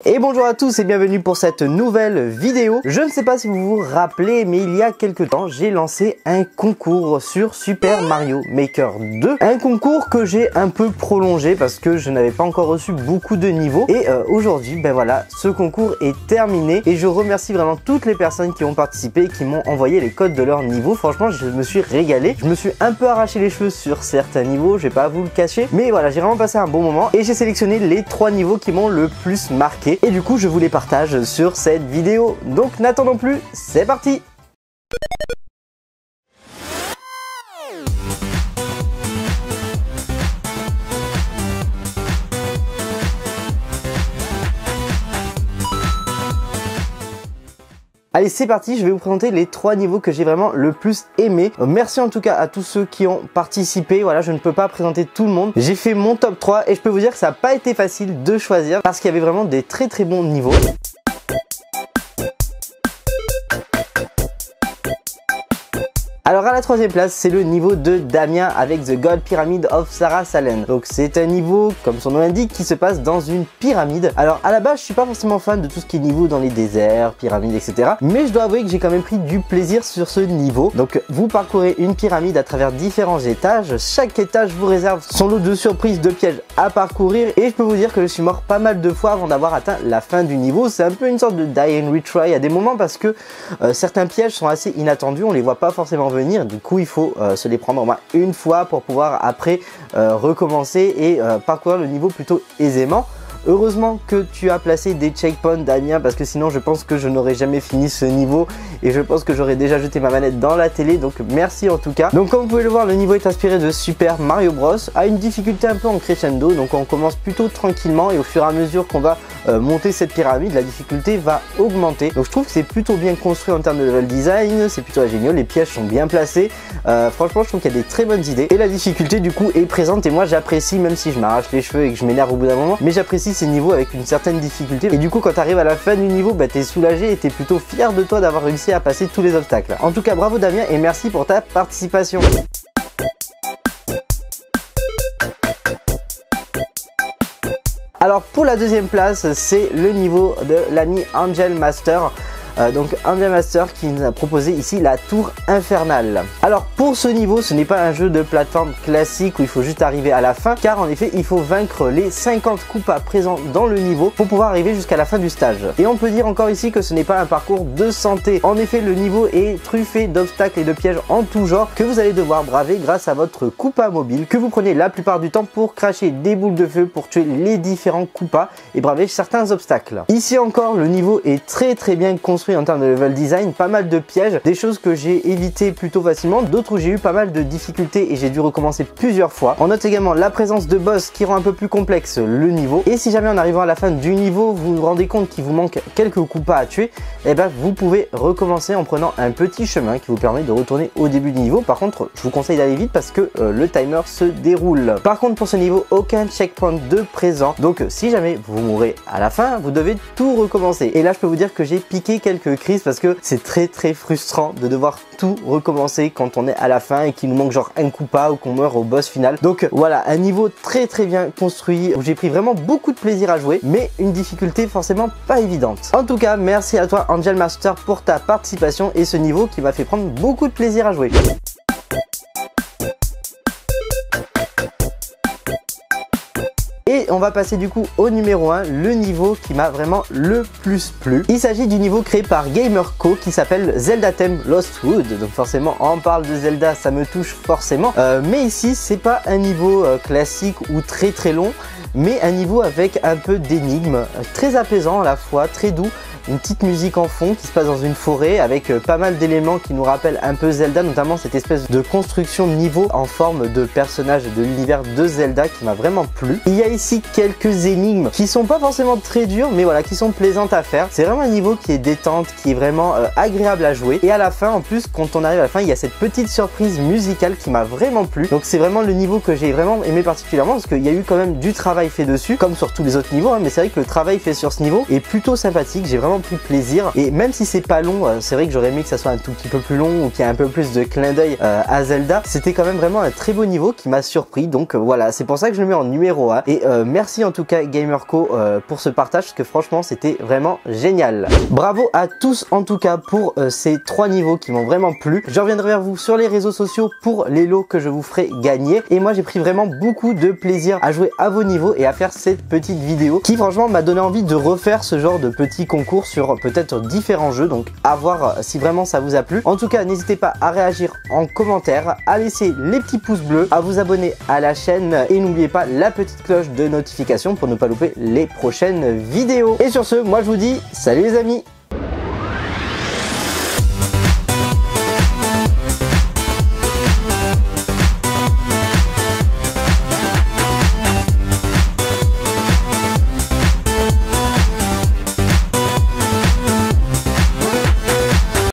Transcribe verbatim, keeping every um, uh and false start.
Et bonjour à tous et bienvenue pour cette nouvelle vidéo. Je ne sais pas si vous vous rappelez, mais il y a quelques temps, j'ai lancé un concours sur Super Mario Maker deux. Un concours que j'ai un peu prolongé parce que je n'avais pas encore reçu beaucoup de niveaux. Et euh, aujourd'hui, ben voilà, ce concours est terminé. Et je remercie vraiment toutes les personnes qui ont participé et qui m'ont envoyé les codes de leur niveau. Franchement, je me suis régalé. Je me suis un peu arraché les cheveux sur certains niveaux, je vais pas vous le cacher. Mais voilà, j'ai vraiment passé un bon moment. Et j'ai sélectionné les trois niveaux qui m'ont le plus marqué. Et du coup, je vous les partage sur cette vidéo. Donc, n'attendons plus, c'est parti! Allez, c'est parti, je vais vous présenter les trois niveaux que j'ai vraiment le plus aimé. Merci en tout cas à tous ceux qui ont participé. Voilà, je ne peux pas présenter tout le monde. J'ai fait mon top trois et je peux vous dire que ça n'a pas été facile de choisir parce qu'il y avait vraiment des très très bons niveaux. Alors à la troisième place, c'est le niveau de Damien avec The God Pyramid of Sarah Salen. Donc c'est un niveau, comme son nom l'indique, qui se passe dans une pyramide. Alors à la base, je suis pas forcément fan de tout ce qui est niveau dans les déserts, pyramides, et cetera. Mais je dois avouer que j'ai quand même pris du plaisir sur ce niveau. Donc vous parcourez une pyramide à travers différents étages. Chaque étage vous réserve son lot de surprises, de pièges à parcourir. Et je peux vous dire que je suis mort pas mal de fois avant d'avoir atteint la fin du niveau. C'est un peu une sorte de die and retry à des moments parce que euh, certains pièges sont assez inattendus. On les voit pas forcément venir. Du coup, il faut euh, se les prendre au moins une fois pour pouvoir après euh, recommencer et euh, parcourir le niveau plutôt aisément. Heureusement que tu as placé des checkpoints, Damien, parce que sinon je pense que je n'aurais jamais fini ce niveau et je pense que j'aurais déjà jeté ma manette dans la télé, donc merci en tout cas. Donc comme vous pouvez le voir, le niveau est inspiré de Super Mario Bros, à une difficulté un peu en crescendo, donc on commence plutôt tranquillement et au fur et à mesure qu'on va euh, monter cette pyramide, la difficulté va augmenter. Donc je trouve que c'est plutôt bien construit en termes de level design, c'est plutôt ingénieux, les pièges sont bien placés, euh, franchement je trouve qu'il y a des très bonnes idées et la difficulté du coup est présente et moi j'apprécie, même si je m'arrache les cheveux et que je m'énerve au bout d'un moment, mais j'apprécie ces niveaux avec une certaine difficulté et du coup quand tu arrives à la fin du niveau, bah, tu es soulagé et tu es plutôt fier de toi d'avoir réussi à passer tous les obstacles. En tout cas bravo Damien et merci pour ta participation. Alors pour la deuxième place, c'est le niveau de l'ami Angel Master. Euh, donc Angel Master qui nous a proposé ici la tour infernale. Alors pour ce niveau, ce n'est pas un jeu de plateforme classique où il faut juste arriver à la fin, car en effet il faut vaincre les cinquante Koopas présents dans le niveau pour pouvoir arriver jusqu'à la fin du stage. Et on peut dire encore ici que ce n'est pas un parcours de santé. En effet, le niveau est truffé d'obstacles et de pièges en tout genre que vous allez devoir braver grâce à votre Koopa mobile que vous prenez la plupart du temps pour cracher des boules de feu pour tuer les différents Koopas et braver certains obstacles. Ici encore, le niveau est très très bien construit en termes de level design, pas mal de pièges, des choses que j'ai évité plutôt facilement, d'autres où j'ai eu pas mal de difficultés et j'ai dû recommencer plusieurs fois. On note également la présence de boss qui rend un peu plus complexe le niveau, et si jamais en arrivant à la fin du niveau vous vous rendez compte qu'il vous manque quelques Koopas à tuer, et ben vous pouvez recommencer en prenant un petit chemin qui vous permet de retourner au début du niveau. Par contre, je vous conseille d'aller vite parce que euh, le timer se déroule. Par contre, pour ce niveau, aucun checkpoint de présent, donc si jamais vous mourrez à la fin, vous devez tout recommencer. Et là je peux vous dire que j'ai piqué quelques quelques crises parce que c'est très très frustrant de devoir tout recommencer quand on est à la fin et qu'il nous manque genre un Koopa ou qu'on meurt au boss final. Donc voilà, un niveau très très bien construit où j'ai pris vraiment beaucoup de plaisir à jouer, mais une difficulté forcément pas évidente. En tout cas, merci à toi Angel Master pour ta participation et ce niveau qui m'a fait prendre beaucoup de plaisir à jouer. Et on va passer du coup au numéro un, le niveau qui m'a vraiment le plus plu. Il s'agit du niveau créé par Gamerco qui s'appelle Zelda Theme Lost Wood. Donc forcément, on parle de Zelda, ça me touche forcément. Euh, mais ici, c'est pas un niveau euh, classique ou très très long, mais un niveau avec un peu d'énigmes, très apaisant à la fois, très doux. Une petite musique en fond qui se passe dans une forêt avec euh, pas mal d'éléments qui nous rappellent un peu Zelda, notamment cette espèce de construction de niveau en forme de personnage de l'univers de Zelda qui m'a vraiment plu. Il y a ici quelques énigmes qui sont pas forcément très dures, mais voilà, qui sont plaisantes à faire. C'est vraiment un niveau qui est détente, qui est vraiment euh, agréable à jouer. Et à la fin, en plus, quand on arrive à la fin, il y a cette petite surprise musicale qui m'a vraiment plu. Donc c'est vraiment le niveau que j'ai vraiment aimé particulièrement parce qu'il y a eu quand même du travail travail fait dessus, comme sur tous les autres niveaux, hein, mais c'est vrai que le travail fait sur ce niveau est plutôt sympathique. J'ai vraiment pris plaisir, et même si c'est pas long, euh, c'est vrai que j'aurais aimé que ça soit un tout petit peu plus long ou qu'il y ait un peu plus de clin d'œil euh, à Zelda. C'était quand même vraiment un très beau niveau qui m'a surpris, donc euh, voilà, c'est pour ça que je le mets en numéro un. Et euh, merci en tout cas Gamerco euh, pour ce partage, parce que franchement c'était vraiment génial. Bravo à tous en tout cas pour euh, ces trois niveaux qui m'ont vraiment plu. Je reviendrai vers vous sur les réseaux sociaux pour les lots que je vous ferai gagner, et moi j'ai pris vraiment beaucoup de plaisir à jouer à vos niveaux et à faire cette petite vidéo qui franchement m'a donné envie de refaire ce genre de petits concours sur peut-être différents jeux, donc à voir si vraiment ça vous a plu. En tout cas, n'hésitez pas à réagir en commentaire, à laisser les petits pouces bleus, à vous abonner à la chaîne, et n'oubliez pas la petite cloche de notification pour ne pas louper les prochaines vidéos. Et sur ce, moi je vous dis salut les amis.